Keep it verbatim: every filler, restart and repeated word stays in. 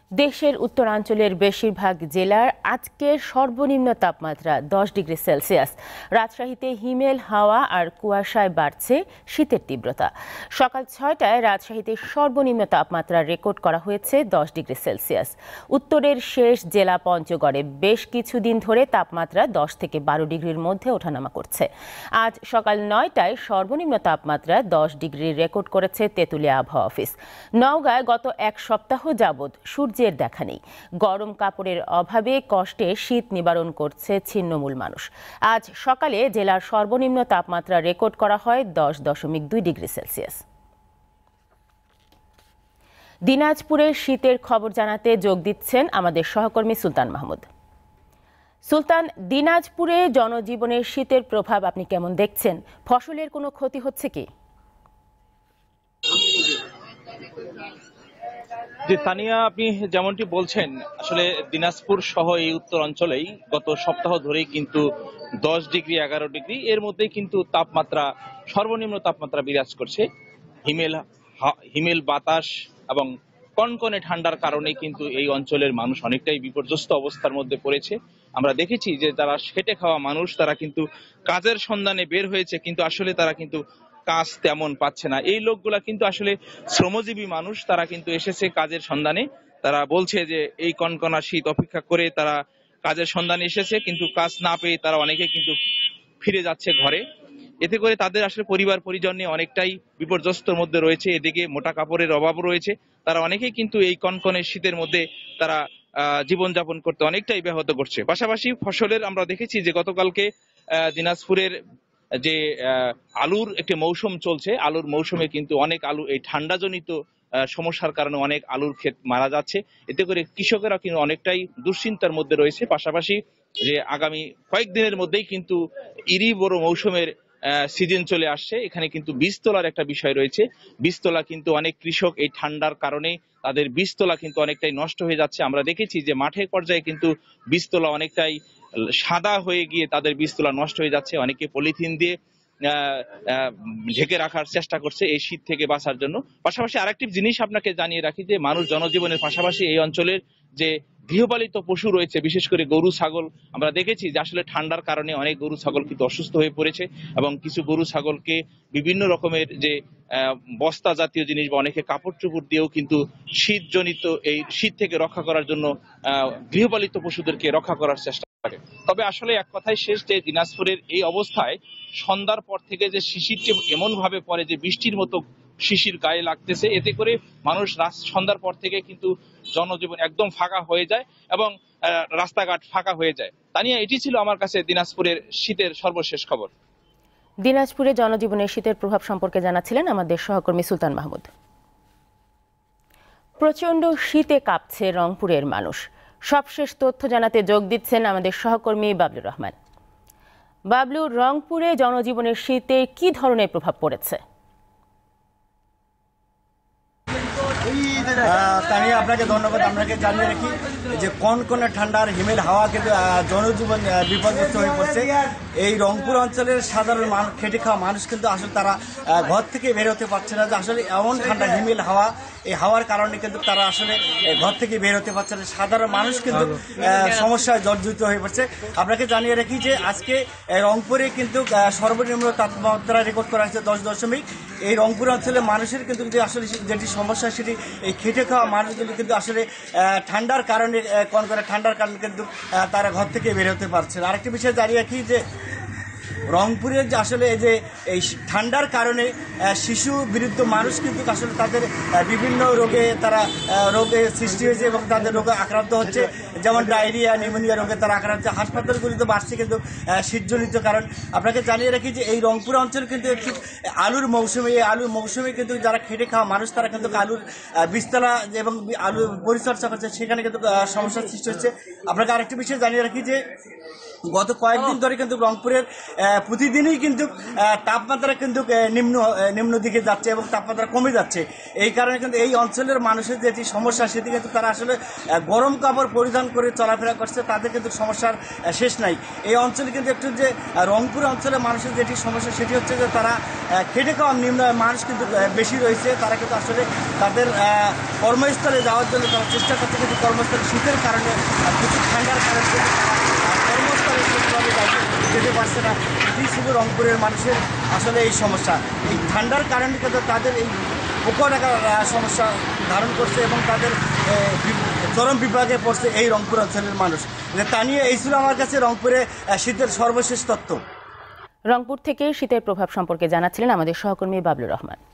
দেশের উত্তরাঞ্চলের বেশিরভাগ জেলার আজকের সর্বনিম্ন তাপমাত্রা দশ ডিগ্রি সেলসিয়াস। রাজশাহীতে হিমেল হাওয়া আর কুয়াশায় বাড়ছে শীতের তীব্রতা। সকাল ছয়টায় রাজশাহীতে সর্বনিম্ন তাপমাত্রা রেকর্ড করা হয়েছে দশ ডিগ্রি সেলসিয়াস। উত্তরের শেষ জেলা পঞ্চগড়ে বেশ কিছুদিন ধরে তাপমাত্রা দশ থেকে বারো ডিগ্রির মধ্যে ওঠানামা করছে। আজ সকাল নয়টায় সর্বনিম্ন তাপমাত্রা দশ ডিগ্রি রেকর্ড করেছে তেঁতুলিয়া আবহাওয়া অফিস। নওগাঁয় গত এক সপ্তাহ যাবৎ সূর্য দেখা নেই। গরম কাপড়ের অভাবে কষ্টে শীত নিবারণ করছে ছিন্নমূল মানুষ। আজ সকালে জেলার সর্বনিম্ন তাপমাত্রা রেকর্ড করা হয় দশ দশমিক দুই ডিগ্রি সেলসিয়াস। দিনাজপুরে শীতের খবর জানাতে যোগ দিচ্ছেন আমাদের সহকর্মী সুলতান মাহমুদ। সুলতান, দিনাজপুরে জনজীবনের শীতের প্রভাব আপনি কেমন দেখছেন? ফসলের কোনো ক্ষতি হচ্ছে কি? যে তানিয়া, আপনি যেমনটি বলছেন, আসলে দিনাজপুর সহ এই উত্তর অঞ্চলেই গত সপ্তাহ ধরেই কিন্তু দশ ডিগ্রি এগারো ডিগ্রি এর মধ্যে কিন্তু তাপমাত্রা সর্বনিম্ন তাপমাত্রা বিরাজ করছে। হিমেল হিমেল বাতাস এবং কনকনে ঠান্ডার কারণে কিন্তু এই অঞ্চলের মানুষ অনেকটাই বিপর্যস্ত অবস্থার মধ্যে পড়েছে। আমরা দেখেছি যে যারা খেটে খাওয়া মানুষ তারা কিন্তু কাজের সন্ধানে বের হয়েছে, কিন্তু আসলে তারা কিন্তু কাজ তেমন পাচ্ছে না। এই লোকগুলা কিন্তু আসলে শ্রমজীবী মানুষ, তারা কিন্তু এসেছে কাজের সন্ধানে। তারা বলছে যে এই কনকনা শীত অপেক্ষা করে তারা কাজের সন্ধানে এসেছে, কিন্তু কাজ না পেয়ে তারা অনেকে কিন্তু ফিরে যাচ্ছে ঘরে। এতে করে তাদের আসলে পরিবার পরিজন নিয়ে অনেকটাই বিপর্যস্তর মধ্যে রয়েছে। এদিকে মোটা কাপড়ের অভাব রয়েছে। তারা অনেকেই কিন্তু এই কনকনে শীতের মধ্যে তারা আহ জীবনযাপন করতে অনেকটাই ব্যাহত করছে। পাশাপাশি ফসলের আমরা দেখেছি যে গতকালকে আহ দিনাজপুরের যে আলুর একটি মৌসুম চলছে, আলুর মৌসুমে কিন্তু অনেক আলু এই ঠান্ডাজনিত সমস্যার কারণে অনেক আলুর ক্ষেত মারা যাচ্ছে। এতে করে কৃষকেরা কিন্তু অনেকটাই দুশ্চিন্তার মধ্যে রয়েছে। পাশাপাশি যে আগামী কয়েকদিনের মধ্যেই কিন্তু ইরি বড় মৌসুমের সিজন চলে আসছে, এখানে কিন্তু বীজ তোলার একটা বিষয় রয়েছে। বীজ তোলা কিন্তু অনেক কৃষক এই ঠান্ডার কারণে তাদের বীজ তোলা কিন্তু অনেকটাই নষ্ট হয়ে যাচ্ছে। আমরা দেখেছি যে মাঠের পর্যায়ে কিন্তু বীজ তোলা অনেকটাই সাদা হয়ে গিয়ে তাদের বীজ তোলা নষ্ট হয়ে যাচ্ছে। অনেকে পলিথিন দিয়ে ঢেকে রাখার চেষ্টা করছে এই শীত থেকে বাঁচার জন্য। পাশাপাশি আরেকটি জিনিস আপনাকে জানিয়ে রাখি যে মানুষ জনজীবনের পাশাপাশি এই অঞ্চলের যে গৃহপালিত পশু রয়েছে, বিশেষ করে গরু ছাগল, আমরা দেখেছি যে আসলে ঠান্ডার কারণে অনেক গরু ছাগল কিন্তু অসুস্থ হয়ে পড়েছে এবং কিছু গরু ছাগলকে বিভিন্ন রকমের যে বস্তা জাতীয় জিনিস বা অনেকে কাপড় চোপড় দিয়েও কিন্তু শীতজনিত এই শীত থেকে রক্ষা করার জন্য আহ গৃহপালিত পশুদেরকে রক্ষা করার চেষ্টা করে। তবে আসলে এক কথাই শেষ যে দিনাজপুরের এই অবস্থায় সন্ধ্যার পর থেকে যে শিশিরটি এমন ভাবে পড়ে যে বৃষ্টির মতো শিশির গায়ে লাগতেছে, এতে করে মানুষ সন্ধ্যার পর থেকে কিন্তু জনজীবন একদম ফাঁকা হয়ে যায় এবং রাস্তাঘাট ফাঁকা হয়ে যায়। তানিয়া, এটি ছিল আমার কাছে দিনাজপুরের শীতের সর্বশেষ খবর। দিনাজপুরে জনজীবনের শীতের প্রভাব সম্পর্কে জানাচ্ছিলেন আমাদের সহকর্মী সুলতান মাহমুদ। প্রচণ্ড শীতে কাঁপছে রংপুরের মানুষ। সবশেষ তথ্য জানাতে যোগ দিচ্ছেন আমাদের সহকর্মী বাবলুর রহমান। বাবলু, রংপুরে জনজীবনের শীতে কি ধরনের প্রভাব পড়েছে? তানিয়া, আপনাকে ধন্যবাদ। আপনাকে জানিয়ে রাখি যে কনকনে ঠান্ডার হিমেল হাওয়া কিন্তু জনজীবন বিপর্যস্ত হয়ে পড়ছে। এই রংপুর অঞ্চলের সাধারণ খেটে খাওয়া মানুষ কিন্তু আসলে তারা ঘর থেকে বের হতে পারছে না। যে আসলে এমন ঠান্ডা হিমেল হাওয়া, এই হাওয়ার কারণে কিন্তু তারা আসলে ঘর থেকে বের হতে পারছে না। সাধারণ মানুষ কিন্তু সমস্যায় জর্জরিত হয়ে পড়ছে। আপনাকে জানিয়ে রাখি যে আজকে রংপুরে কিন্তু সর্বনিম্ন তাপমাত্রা রেকর্ড করা হয়েছে দশ দশমিক। এই রংপুর অঞ্চলের মানুষের কিন্তু যে আসলে যেটি সমস্যা, সেটি এই খেটে খাওয়া মানুষগুলি কিন্তু আসলে ঠান্ডার কারণে কনকনে ঠান্ডার কারণে কিন্তু তারা ঘর থেকে বের হতে পারছে না। আরেকটি বিষয় জানিয়ে রাখি যে রংপুরের যে আসলে এই যে এই ঠান্ডার কারণে শিশু বিরুদ্ধ মানুষ কিন্তু আসলে তাদের বিভিন্ন রোগে তারা রোগে সৃষ্টি হয়েছে এবং তাদের রোগে আক্রান্ত হচ্ছে, যেমন ডায়রিয়া, নিউমোনিয়া রোগে তারা আক্রান্ত হচ্ছে। হাসপাতালগুলিতে বাড়ছে কিন্তু শীতজনিত কারণ। আপনাকে জানিয়ে রাখি যে এই রংপুর অঞ্চল কিন্তু একটি আলুর মৌসুমে, এই আলুর মৌসুমে কিন্তু যারা খেটে খাওয়া মানুষ তারা কিন্তু আলুর বীজতলা এবং আলু পরিচর্যা করছে, সেখানে কিন্তু সমস্যার সৃষ্টি হচ্ছে। আপনাকে আরেকটি বিষয় জানিয়ে রাখি যে গত কয়েকদিন ধরে কিন্তু রংপুরের প্রতিদিনই কিন্তু আহ, তাপমাত্রা কিন্তু আহ, নিম্ন আহ, নিম্ন দিকে যাচ্ছে এবং তাপমাত্রা কমে যাচ্ছে। এই কারণে কিন্তু এই অঞ্চলের মানুষের যেটি সমস্যা সেটি কিন্তু তারা আসলে আহ, গরম কাপড় পরিধান করে চলাফেরা করছে, তাদের কিন্তু সমস্যার আহ, শেষ নাই। এই অঞ্চলে কিন্তু একটু যে আহ, রংপুর অঞ্চলের মানুষের যেটি সমস্যা সেটি হচ্ছে যে তারা আহ, খেটে খাওয়া নিম্ন মানুষ কিন্তু আহ, বেশি রয়েছে। তারা কিন্তু আসলে তাদের আহ, কর্মস্থলে যাওয়ার জন্য তারা চেষ্টা করছে, কিন্তু কর্মস্থলে শীতের কারণে আহ, প্রচুর ঠান্ডার কারণে কিন্তু তারা, আহ, কর্মস্থলে ঠিকভাবে যাইতে- যেতে পারছে না। এটি ছিল রংপুরের মানুষের আসলে এই সমস্যা। এই ঠান্ডার কারণে কিন্তু তাদের এই পোকা টাকার সমস্যা ধারণ করছে এবং তাদের আহ, বি- চরম বিভাগে পড়ছে এই রংপুর অঞ্চলের মানুষ। যে তা নিয়ে এই ছিল আমার কাছে রংপুরে আহ, শীতের সর্বশেষ তথ্য। রংপুর থেকে শীতের প্রভাব সম্পর্কে জানাচ্ছিলেন আমাদের সহকর্মী বাবলুর রহমান।